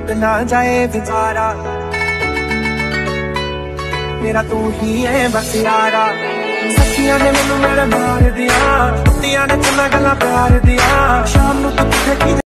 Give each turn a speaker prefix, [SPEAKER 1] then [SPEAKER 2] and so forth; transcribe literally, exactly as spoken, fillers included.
[SPEAKER 1] टुट ना जाए बेचारा, मेरा तू ही है बस यारा। सखियां ने मैनू मेरे मार दिया, कुत्तियां ने चन्ना गल्लां प्यार दिया।